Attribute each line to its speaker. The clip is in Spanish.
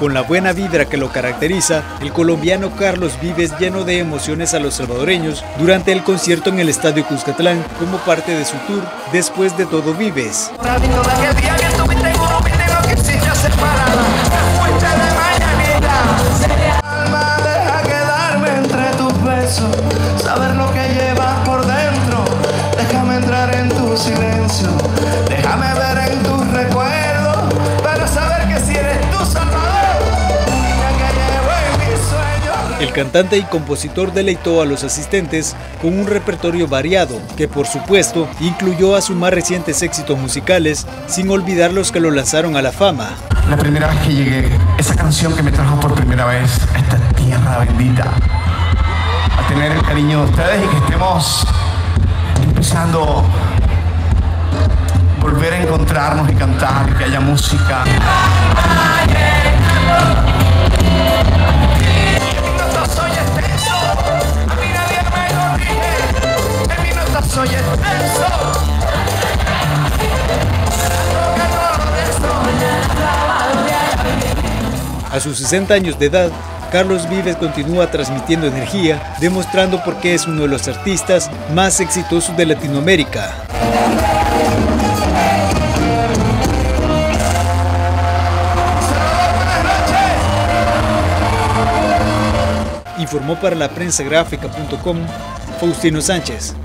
Speaker 1: Con la buena vibra que lo caracteriza, el colombiano Carlos Vives llenó de emociones a los salvadoreños durante el concierto en el Estadio Cuscatlán como parte de su tour Después de Todo Vives.
Speaker 2: Saber lo que llevas por dentro, déjame entrar en tu silencio, déjame ver en tus recuerdos, para saber que si eres tú, Salvador, niña que llevo en mis sueños.
Speaker 1: El cantante y compositor deleitó a los asistentes con un repertorio variado, que por supuesto incluyó a sus más recientes éxitos musicales, sin olvidar los que lo lanzaron a la fama.
Speaker 2: La primera vez que llegué, esa canción que me trajo por primera vez a esta tierra bendita, a tener el cariño de ustedes y que estemos empezando a volver a encontrarnos y cantar, que haya música.
Speaker 1: A sus 60 años de edad, Carlos Vives continúa transmitiendo energía, demostrando por qué es uno de los artistas más exitosos de Latinoamérica. Informó para la prensagráfica.com Faustino Sánchez.